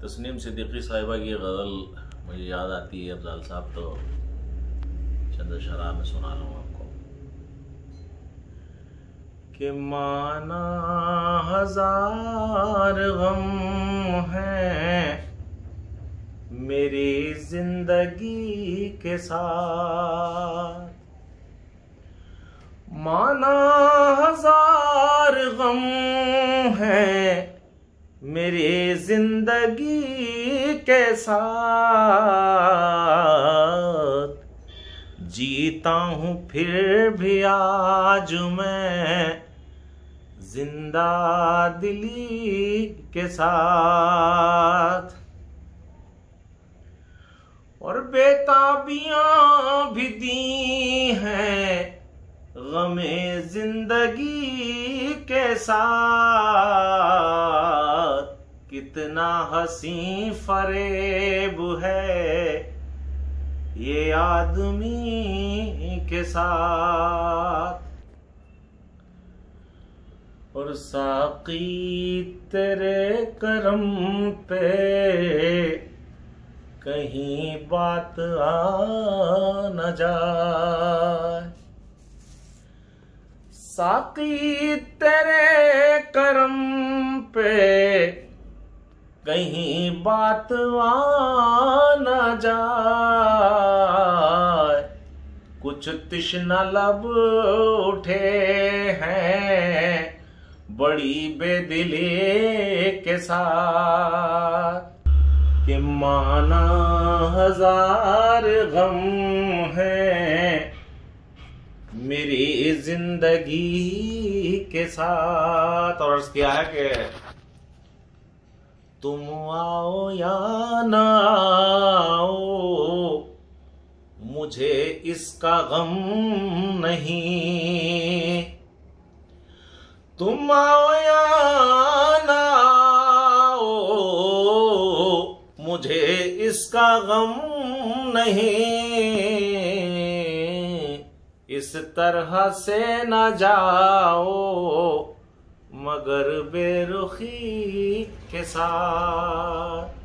तस्नीम सिद्दीकी साहिबा की गज़ल मुझे याद आती है। अफजाल साहब तो चंद शराब में सुना लूँ आपको कि माना हजार गम है मेरी जिंदगी के साथ, माना हजार गम है मेरी जिंदगी के साथ, जीता हूँ फिर भी आज मैं जिंदा दिली के साथ, और बेताबियां भी दी हैं गमे जिंदगी के साथ, कितना हसी फरेब है ये आदमी के साथ। और साकी तेरे करम पे कहीं बात आ न जाए, साकी तेरे करम पे कहीं बात आ न जाए, कुछ तृष्णा लब उठे हैं बड़ी बेदिली के साथ, कि माना हजार गम है मेरी जिंदगी के साथ। और अर्ज किया है कि तुम आओ या ना आओ मुझे इसका गम नहीं, तुम आओ या ना आओ मुझे इसका गम नहीं, इस तरह से न जाओ मगर बेरुखी के साथ।